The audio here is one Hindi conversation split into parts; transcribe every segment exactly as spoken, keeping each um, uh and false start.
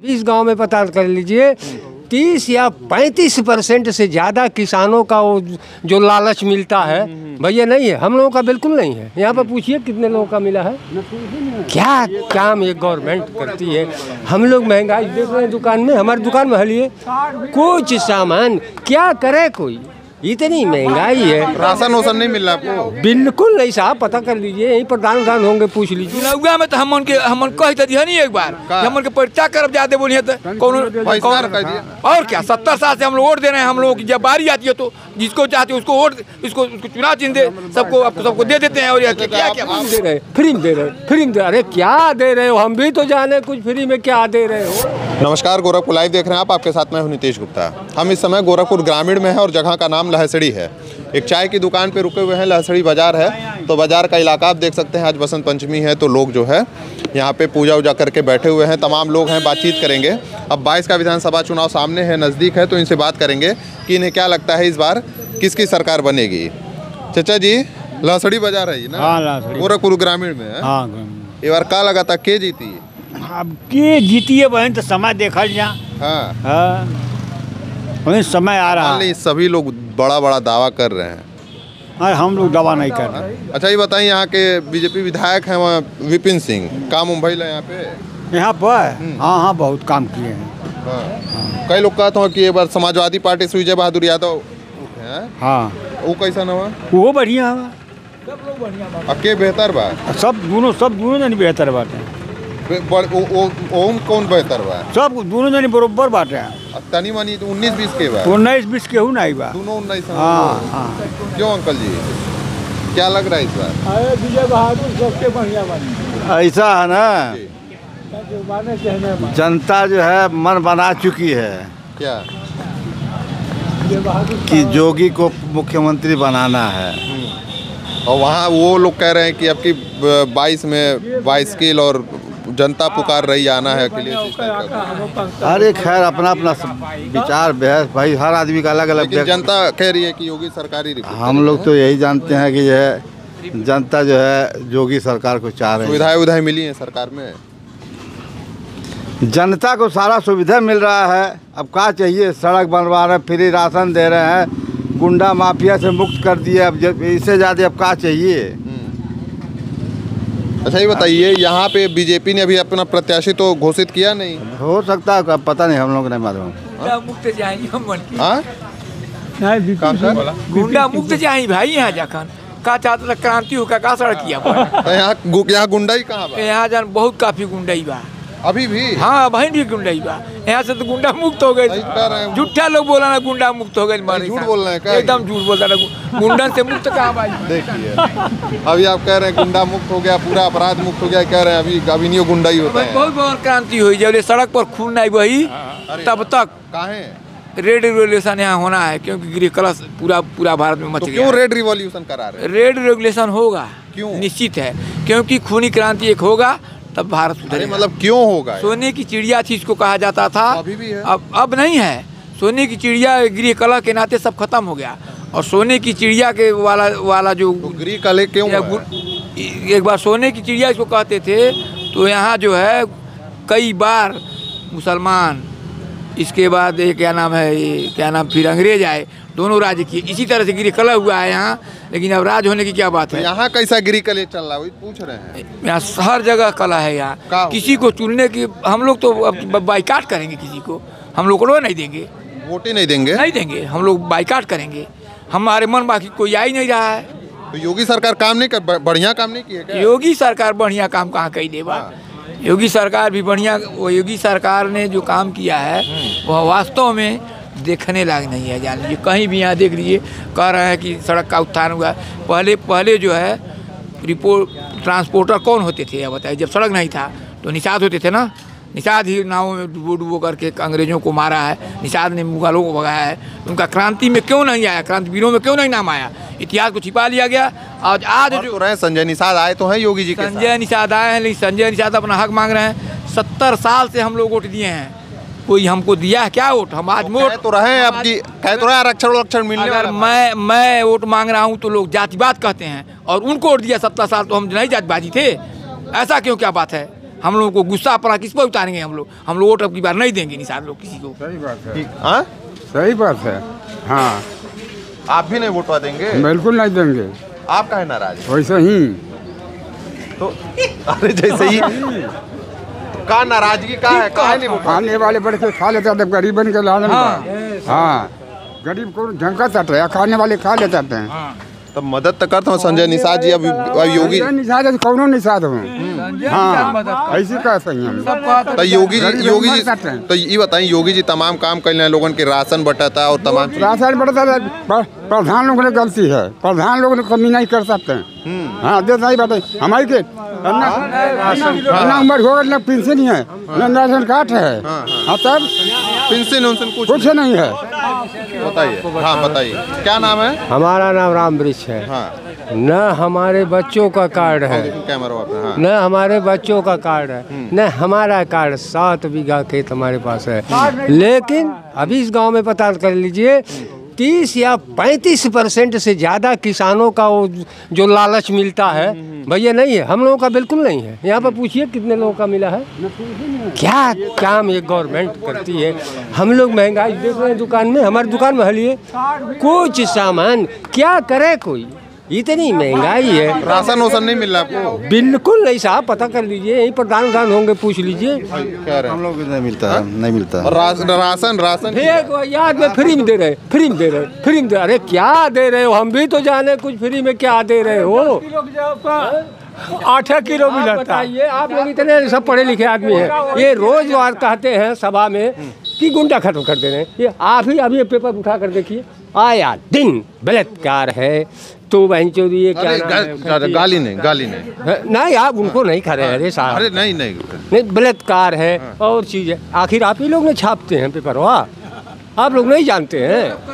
इस गांव में पता कर लीजिए तीस या पैंतीस परसेंट से ज़्यादा किसानों का वो जो लालच मिलता है भैया नहीं है, हम लोगों का बिल्कुल नहीं है। यहाँ पर पूछिए कितने लोगों का मिला है, क्या काम ये गवर्नमेंट करती है। हम लोग महंगाई देख रहे हैं दुकान में, हमारी दुकान में हलिए कुछ सामान क्या करे कोई, इतनी महंगाई है। राशन वासन नहीं मिल रहा आपको? बिल्कुल नहीं साहब, पता कर लीजिए, यहीं पर दान दान होंगे, पूछ लीजिए। चुनाव में तो हमन के हमन कह दिया नहीं एक बार, हमन के पर्चा करब जाते बोलिए तो कौन और क्या। सत्तर साल से हम लोग वोट दे रहे हैं, हम लोगों की जब बारी आती है तो जिसको चाहते उसको वोट, उसको उसको चुनाव चिन्ह दे, सबको आपको सबको दे देते हैं। और क्या क्या दे रहे, फ्री में दे रहे, फ्री में दे, अरे क्या दे रहे हो, हम भी तो जाने कुछ फ्री में क्या दे रहे हो। नमस्कार, गोरखपुर लाइव देख रहे हैं आप, आपके साथ मैं हूं नितेश गुप्ता। हम इस समय गोरखपुर ग्रामीण में हैं और जगह का नाम लहसड़ी है। एक चाय की दुकान पे रुके हुए हैं, लहसड़ी बाजार है। तो बाजार का इलाका आप देख सकते हैं, आज बसंत पंचमी है तो लोग जो है यहाँ पे पूजा वूजा करके बैठे हुए हैं। तमाम लोग हैं, बातचीत करेंगे। अब बाईस का विधानसभा चुनाव सामने है, नज़दीक है, तो इनसे बात करेंगे कि इन्हें क्या लगता है इस बार किसकी सरकार बनेगी। चाचा जी, लहसड़ी बाजार है ना? हाँ, गोरखपुर ग्रामीण में है। हाँ, ये बार का लगा था के जीती? अब के जीती है बहन, तो समय देखल जा। हाँ, हाँ, समय आ रहा है। सभी लोग बड़ा बड़ा दावा कर रहे हैं। हाँ, हम लोग दावा नहीं कर रहे। अच्छा ये बताइए, यहाँ के बीजेपी विधायक हैं वहाँ विपिन सिंह, काम मुंबई यहाँ पे यहाँ पर हाँ हाँ बहुत काम किए हैं। हाँ। कई लोग कहते हैं कि एक बार समाजवादी पार्टी से विजय बहादुर यादव है। हाँ, वो कैसा न हुआ? वो बढ़िया है, अके बेहतर बा, सब दोनों सब दोनों जन बेहतर बात है। ओम कौन बेहतर बा? सब दोनों जन बरोबर बात है। तनी मनी तो उन्नीस बीस के बा, उन्नीस बीस के हूँ नहीं बा, दोनों उन्नीस। हाँ हाँ। क्यों अंकल जी, क्या लग रहा है इस बार? विजय बहादुर सबसे बढ़िया बनी। ऐसा है ना, जनता जो है मन बना चुकी है क्या कि जोगी को मुख्यमंत्री बनाना है। और वहाँ वो लोग कह रहे हैं कि अब की बाईस में बाईस और जनता पुकार रही आना है अखिलेश। अरे खैर, अपना अपना विचार बहस भाई, हर आदमी का अलग अलग। जनता कह रही है कि योगी सरकारी रिपोर्ट। हम लोग तो यही जानते हैं कि जो है जनता जो है योगी सरकार को चाह रही है। सुविधाएं उधाएं मिली हैं सरकार में, जनता को सारा सुविधा मिल रहा है। अब क्या चाहिए, सड़क बनवा रहे हैं, फ्री राशन दे रहे हैं, गुंडा माफिया से मुक्त कर दिए। अब इससे ज़्यादा अब क्या चाहिए। अच्छा ये बताइए, यहाँ पे बीजेपी ने अभी अपना प्रत्याशी तो घोषित किया नहीं? हो सकता है, पता नहीं, हम लोग नहीं मालूम। मुक्त जाएंगे हाँ, गुंडा मुक्त जाए भाई। यहाँ जाकर का चाहता क्रांति होकर का सड़क किया यहाँ यहाँ गुंडाई कहाँ बा? यहाँ जान बहुत काफी गुंडाई बा अभी भी। हाँ भाई भी गुंडाई बा, यहाँ से तो गुंडा मुक्त हो गए। झूठा लोग बोला ना गुंडा मुक्त हो गए, झूठ बोल रहे हैं, एकदम झूठ बोलता ना। गुंडन से मुक्त कहाँ भाई? देखिए अभी आप कह रहे हैं गुंडा मुक्त हो गया, पूरा अपराध मुक्त हो गया, कह रहे हैं अभी अभी नहीं गुंडाई होता है। बहुत बहुत क्रांति हुई, जब सड़क पर खून नहीं बही तब तक रेड रेगुलेशन यहाँ होना है, क्योंकि गृह कलश पूरा पूरा भारत में मच गया। क्यों रेड रिवॉल्यूशन करा रहे हैं? रेड रेगुलेशन होगा, क्यों? निश्चित है, क्योंकि खूनी क्रांति एक होगा तब भारत सुधरेगा। मतलब क्यों होगा? सोने की चिड़िया थी इसको कहा जाता था, अभी भी है। अब अब नहीं है। सोने की चिड़िया गृह कला के नाते सब खत्म हो गया, और सोने की चिड़िया के वाला वाला जो तो गृह कला क्यों है? एक बार सोने की चिड़िया इसको कहते थे, तो यहाँ जो है कई बार मुसलमान, इसके बाद ये क्या नाम है, ये क्या नाम, फिर अंग्रेज आए, दोनों राज्य किए। इसी तरह से गृह कला हुआ है यहाँ, लेकिन अब राज होने की क्या बात है। तो यहाँ कैसा गृह कला चल रहा है, वही पूछ रहे हैं। यहाँ हर जगह कला है यहाँ। किसी को चुनने की हम लोग तो अब बाइकाट करेंगे, किसी को हम लोग को नहीं देंगे, वोट ही नहीं देंगे, नहीं देंगे, हम लोग बाइकाट करेंगे। हमारे मन बाकी कोई आ ही नहीं रहा है। तो योगी सरकार काम नहीं कर, बढ़िया काम नहीं किया क्या? योगी सरकार बढ़िया काम कहाँ कही देवा। योगी सरकार भी बढ़िया, वो योगी सरकार ने जो काम किया है वह वास्तव में देखने लायक नहीं है। जान लीजिए, कहीं भी यहाँ देख लीजिए, कह रहे हैं कि सड़क का उत्थान हुआ। पहले पहले जो है रिपोर्ट ट्रांसपोर्टर कौन होते थे, यह बताइए। जब सड़क नहीं था तो निषाद होते थे ना, निषाद ही नावों में डुबो डुबो करके अंग्रेजों को मारा है, निषाद ने मुगलों को भगाया है। उनका क्रांति में क्यों नहीं आया, क्रांतिवीरों में क्यों नहीं नाम आया? इतिहास को छिपा लिया गया। आज आज जो रहे संजय निषाद आए तो हैं योगी जी के, संजय निषाद आए हैं, लेकिन संजय निषाद अपना हक मांग रहे हैं। सत्तर साल से हम लोग वोट दिए हैं, कोई हमको दिया है क्या वोट? हम आज वोट तो रहे हैं, आपकी कह तो रहे आरक्षण आरक्षण मिलने अगर मैं मैं वोट मांग रहा हूँ तो लोग जातिवाद कहते हैं, और उनको वोट दिया सत्तर साल तो हम नहीं जातिवादी थे। ऐसा क्यों, क्या बात है? हम लोगों को गुस्सा अपना किस पर उतारेंगे हम लोग हम लोग वोट अब की बार नहीं देंगे निषाद लोग किसी को। सही बात है। हाँ सही बात है। हाँ आप भी नहीं वोटवा देंगे? बिल्कुल नहीं देंगे। आप काहे नाराज हैं? वैसे ही तो अरे जैसे ही का नाराजगी का है, काहे नहीं वोट? खाने वाले बढ़ के खा लेते हैं, गरीब बन के लालन। हाँ गरीब को झंका चाहते हैं, खाने वाले खा लेते हैं। तब मदद तो करता हूँ संजय निषाद जी, अब अब योगी निषाद है, कौनो निषाद हो। हाँ ऐसी कह सही हम। तो योगी जी गरीब योगी लोग जी मर सकते हैं। तो ये बताइए, योगी जी तमाम काम कर रहे हैं, लोगों के राशन बटाता और तमाम चीज़। राशन बढ़ता है, प- प्रधान लोगों ने गलती है, प्रधान लोग ने कमी नहीं कर सकते हैं। हाँ दे नहीं बताइए हमारी के ना उम्र हो गई, ना पेंशन ही है, ना राशन कार्ड है। हाँ तब पेंशन उनसे कुछ कुछ नहीं है। बताइए। हाँ बताइए, क्या नाम है? हमारा नाम राम वृक्ष है। हाँ न हमारे बच्चों का कार्ड है, कैमरा पे। हाँ न हमारे बच्चों का कार्ड है, न हमारा कार्ड। सात बीघा खेत हमारे पास है, लेकिन अभी इस गांव में पता कर लीजिए तीस या पैंतीस परसेंट से ज़्यादा किसानों का वो जो लालच मिलता है, भैया नहीं है। हम लोगों का बिल्कुल नहीं है। यहाँ पर पूछिए कितने लोगों का मिला है। क्या काम ये गवर्नमेंट करती है। हम लोग महंगाई देख रहे हैं दुकान में, हमारी दुकान में हलिए कुछ सामान क्या करे कोई, इतनी महंगाई है। राशन वासन नहीं मिल रहा आपको? बिल्कुल नहीं साहब, पता कर लीजिए, यहीं प्रधान प्रधान होंगे, पूछ लीजिए। कह रहे हम लोग को नहीं मिलता है, नहीं मिलता है। और राशन राशन राशन एक याद में फ्री में दे रहे, फ्री में दे रहे, फ्री में दे। अरे क्या दे रहे हो, हम भी तो जाने कुछ फ्री में क्या दे रहे हो। आठ किलो मिला था। बताइए, आप लोग इतने सब पढ़े लिखे आदमी हैं, ये रोज वार कहते हैं सभा में कि गुंडा खत्म कर दे रहे हैं। ये आप ही अभी पेपर उठा कर देखिए, आया दिन बलात्कार है तो बहन चोरी ये क्या अरे नाम गा, है? गाली नहीं गाली नहीं नहीं आप उनको नहीं खा रहे हैं। अरे साहब अरे नहीं नहीं नहीं, बलात्कार है और चीज़ है। आखिर आप ही लोग ने छापते हैं पेपर, वाह आप लोग नहीं जानते हैं।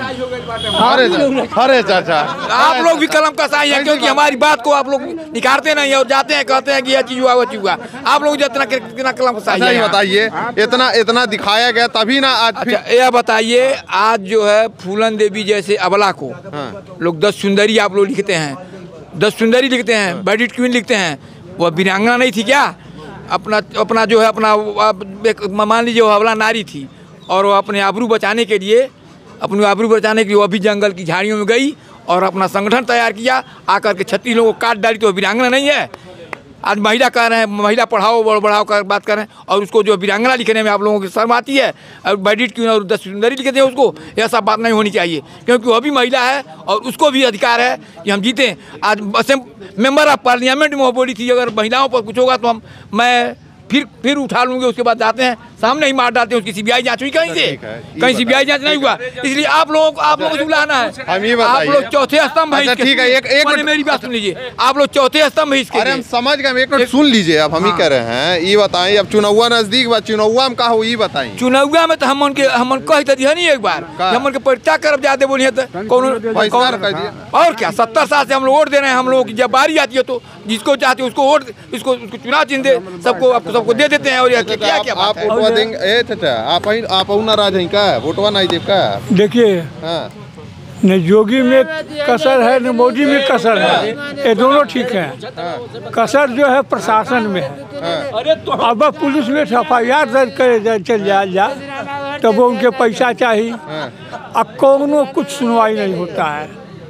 अरे अरे चाचा आप लोग भी कलम कसाई हैं, क्योंकि हमारी बात को आप लोग निकालते नहीं और जाते हैं कहते हैं कि यह चीज हुआ वो चीज हुआ। आप लोग जितना कितना कलम कसाई अच्छा है ये यहाँ। बताइए, इतना इतना दिखाया गया तभी ना आज फिर अच्छा यह बताइए, आज जो है फूलन देवी जैसे अबला को लोग दस सुंदरी आप लोग लिखते हैं, दस सुंदरी लिखते हैं, बैडिट क्वीन लिखते हैं। वह वीरांगना नहीं थी क्या? अपना अपना जो है अपना एक मान लीजिए वो अबला नारी थी और वो अपने आबरू बचाने के लिए अपनी आबरू बचाने के लिए वो भी जंगल की झाड़ियों में गई और अपना संगठन तैयार किया, आकर के छत्तीस लोगों को काट डाली। तो वीरांगना नहीं है? आज महिला कह रहे हैं महिला पढ़ाओ बढ़ाओ कर बात कर रहे हैं, और उसको जो वीरांगना लिखने में आप लोगों की शर्म आती है और बैडिट क्यों और दस सुंदरी लिखते हैं उसको। यह सब बात नहीं होनी चाहिए, क्योंकि वह भी महिला है और उसको भी अधिकार है कि हम जीतें। आज मेंबर ऑफ पार्लियामेंट में वो बोली थी अगर महिलाओं पर कुछ होगा तो हम मैं फिर फिर उठा लूंगे। उसके बाद जाते हैं सामने ही मार डालते हैं। उसकी सीबीआई जांच हुई कहीं से? कहीं सीबीआई जांच नहीं हुआ। इसलिए आप लोगों को आप लोगों को बुलाना है। हम ये आप बताइए। लोग चौथे स्तंभ है अच्छा, इसके। ठीक है, एक- एक मैंने मिनट- मेरी बात सुन लीजिए, आप लोग चौथे स्तंभ है इसके। अरे हम समझ गए, एक मिनट सुन लीजिए। अब हम ही कह रहे हैं, ये बताएं अब चुनावा नजदीक बा, चुनावा में का हो ये बताएं। चुनावा में तो हम उनके हम उनको कह दिया नहीं एक बार का? हम उनके परित्याग करब जाते बोलिए तो कौन बहिष्कार कौन कर दिया। और क्या सत्तर साल से हम लोग वोट दे रहे हैं। हम लोगों की जब बारी आती है तो जिसको चाहते हैं उसको वोट इसको उसको चुनाव चिन्ह दे सबको आपको सबको दे देते हैं। और ये क्या क्या आप बात है? वोटवा देंगे? ए चाचा आप ही आप हूं नाराज हैं का? वोटवा नहीं देब का? देखिए हाँ न योगी में कसर है न मोदी में कसर है, ये दोनों ठीक है। कसर जो है प्रशासन में है। अब पुलिस में एफ आई आर दर्ज करे जा- चल जाया जा तब वो उनके पैसा चाहिए, अब कोनो कुछ सुनवाई नहीं होता है।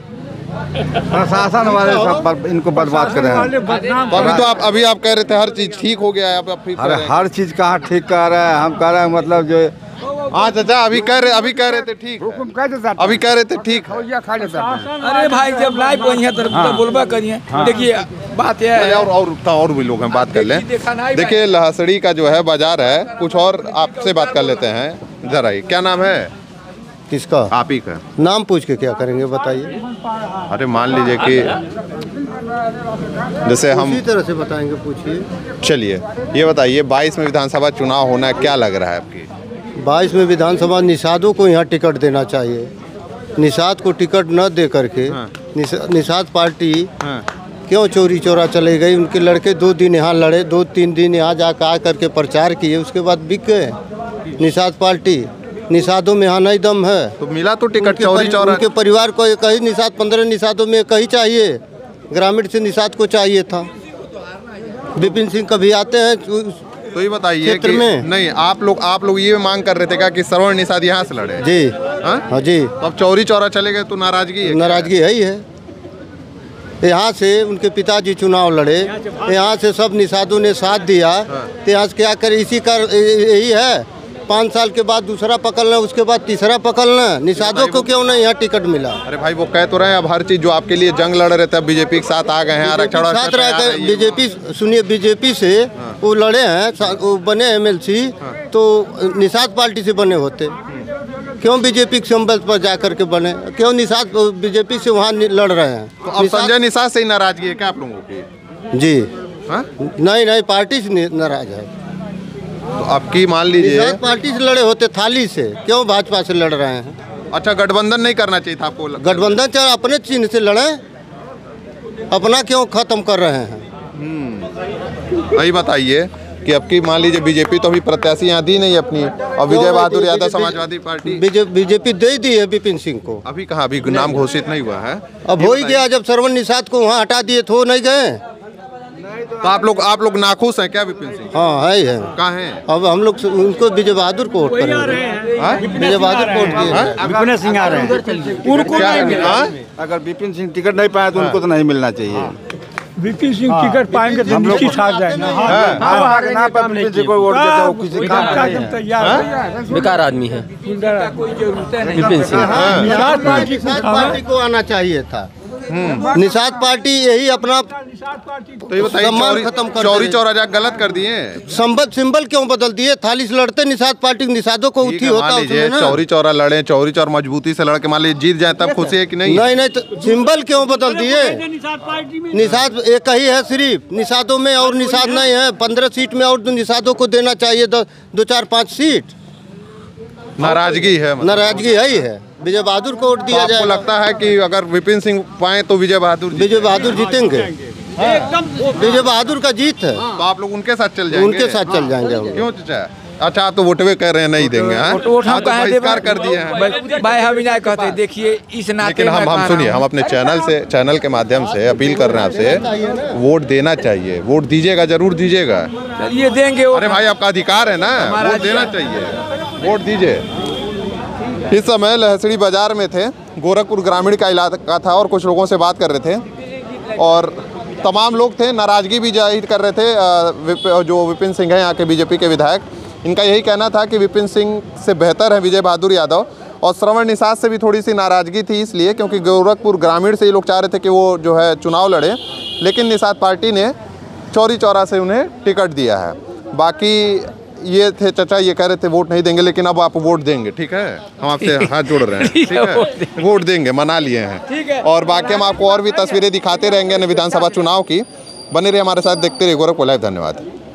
प्रशासन वाले सब बर- इनको बर्बाद कर रहे हैं। वाले बदनाम तो अभी तो आप अभी आप कह रहे थे हर चीज ठीक हो गया है, अब आप फिर कह अरे रहे हैं। हर चीज कहाँ ठीक कर रहे हैं, हम कह रहे हैं मतलब जो हाँ चाचा अभी कह रहे अभी कह रहे थे ठीक है। हुकुम कह देता अभी कह रहे थे ठीक है। भैया खा लेता है। अरे भाई जब लाइव बढ़िया तो बोलबा करिए। देखिए बात यह अरे है और और रुकता और भी लोग हैं, बात कर लें। देखिए, देखा नहीं देखिए लहसड़ी का जो है बाजार है, कुछ और आपसे बात कर लेते हैं जरा ही। क्या नाम है किसका आप ही का? नाम पूछ के क्या करेंगे बताइए। अरे मान लीजिए कि जैसे हम उसी तरह से बताएंगे, पूछिए। चलिए ये बताइए बाईस में विधानसभा चुनाव होना है, क्या लग रहा है आपकी? बाईस में विधानसभा निषादों को यहाँ टिकट देना चाहिए। निषाद को टिकट न दे करके निष, निषाद पार्टी क्यों चोरी चोरा चले गई। उनके लड़के दो दिन यहाँ लड़े, दो तीन दिन यहाँ जाकर आ करके प्रचार किए, उसके बाद बिक गए निषाद पार्टी। निषादों में यहाँ नहीं दम है। तो मिला तो टिकट उनके चौरी परि- चौरा। उनके परिवार को एक ही निषाद, पंद्रह निषादों में एक ही चाहिए। ग्रामीण से निषाद को चाहिए था। विपिन सिंह कभी आते हैं तो ये बताइए क्षेत्र कि में? नहीं, आप लोग आप लोग ये मांग कर रहे थे क्या कि श्रवण निषाद यहाँ से लड़े? जी हाँ? हाँ जी, तो अब चौरी चौरा चले गए तो नाराजगी है? नाराजगी है ही है। यहाँ से उनके पिताजी चुनाव लड़े, यहाँ से सब निषादों ने साथ दिया, तो यहाँ से क्या करे, इसी का यही है, पाँच साल के बाद दूसरा पकड़ना, उसके बाद तीसरा पकड़ना। निषादों को क्यों नहीं यहाँ टिकट मिला? अरे भाई वो कह तो रहे हैं अब हर चीज जो आपके लिए जंग लड़ रहे थे अब बीजेपी के साथ आ गए हैं, आरक्षण साथ रह गए बीजेपी। सुनिए, बीजेपी से वो लड़े हैं, वो बने एमएलसी, तो निषाद पार्टी से बने होते, क्यों बीजेपी के संबल पर जा करके बने? क्यों निषाद बीजेपी से वहाँ लड़ रहे हैं? तो अब संजय निषाद से ही नाराजगी है क्या आप लोगों की? जी हाँ? नहीं नहीं, पार्टी से नाराज है। तो आपकी मान लीजिए निषाद पार्टी से लड़े होते, थाली से, क्यों भाजपा से लड़ रहे हैं? अच्छा, गठबंधन नहीं करना चाहिए था आपको? गठबंधन चाहे अपने चिन्ह से लड़े, अपना क्यों खत्म कर रहे हैं? वही बताइए कि अब की मान लीजिए बीजेपी तो अभी प्रत्याशी यहाँ दी नहीं अपनी, और विजय बहादुर यादव समाजवादी पार्टी बीजेपी दे दी है विपिन सिंह को। अभी कहाँ, अभी नाम घोषित नहीं हुआ है। अब हो ही गया, जब श्रवण निषाद को वहाँ हटा दिए तो नहीं गए। तो आप लोग आप लोग नाखुश हैं क्या विपिन सिंह? हाँ है, है। कहाँ हैं? अब हम लोग उनको विजय बहादुर को वोट करेंगे। विजय बहादुर को वोट दिए। विपिन सिंह आ रहे हैं, उनको नहीं मिला। अगर विपिन सिंह टिकट नहीं पाए तो उनको तो नहीं मिलना चाहिए। विपिन सिंह टिकट पाएंगे तो निश्चित हार जाएंगे। विपिन सिंह को वोट देते हो, किसी काम का नहीं है। तैयार बेकार आदमी है कोई जरूरत नहीं। विपिन सिंह। निषाद पार्टी निषाद पार्टी को आना चाहिए था। निषाद पार्टी यही अपना तो ये बताइए, सम्मान चौरी खत्म कर चौरी दे। चौरा जा गलत कर दिए। संबल सिंबल क्यों बदल दिए? थाली से लड़ते निषाद पार्टी, निषादों को ठीक उठी है, होता मान लीजिए उसमें ना। चौरी चौरा लड़े, चौरी चौरा मजबूती से लड़ के मान लीजिए जीत जाए तब खुशी है कि नहीं? नहीं नहीं, तो सिंबल क्यों बदल दिए? निषाद एक ही है सिर्फ, निषादों में और निषाद नहीं है। पंद्रह सीट में और निषादों को देना चाहिए दो, दो चार पाँच सीट। नाराजगी है मतलब। नाराजगी है ही है। विजय बहादुर को वोट तो दिया आपको जाए। लगता है कि अगर विपिन सिंह पाए तो विजय बहादुर जीते? विजय बहादुर जीतेंगे, विजय बहादुर का जीत है। तो आप लोग उनके साथ चल जाएंगे? उनके साथ चल जाएंगे हम लोग। क्यों चाचा? अच्छा, आप तो वोटवे कह रहे हैं नहीं देंगे? हाँ? वोट वोट हम हाँ, तो कहे बहिष्कार कर दिए हैं। भाई हम नहीं कहते, देखिए इस नाते लेकिन हम हम सुनिए, हम अपने चैनल से चैनल के माध्यम से अपील कर रहे हैं आपसे, वोट देना चाहिए, वोट दीजिएगा, जरूर दीजिएगा। चलिए देंगे। अरे भाई आपका अधिकार है ना, वोट देना चाहिए, वोट दीजिए। इस समय लहसड़ी बाजार में थे, गोरखपुर ग्रामीण का इलाका था और कुछ लोगों से बात कर रहे थे और तमाम लोग थे, नाराजगी भी जाहिर कर रहे थे। विप, जो विपिन सिंह हैं यहाँ के बीजेपी के विधायक, इनका यही कहना था कि विपिन सिंह से बेहतर है विजय बहादुर यादव, और श्रवण निषाद से भी थोड़ी सी नाराजगी थी इसलिए क्योंकि गोरखपुर ग्रामीण से ये लोग चाह रहे थे कि वो जो है चुनाव लड़े, लेकिन निषाद पार्टी ने चौरी चौरा से उन्हें टिकट दिया है। बाकी ये थे चचा, ये कह रहे थे वोट नहीं देंगे, लेकिन अब आप वोट देंगे, ठीक है? हम आपसे हाथ जोड़ रहे हैं, ठीक है? वोट देंगे, मना लिए हैं। और बाकी हम आपको और भी तस्वीरें दिखाते रहेंगे विधानसभा चुनाव की। बने रहिए हमारे साथ, देखते रहिए गोरखपुर लाइव। धन्यवाद।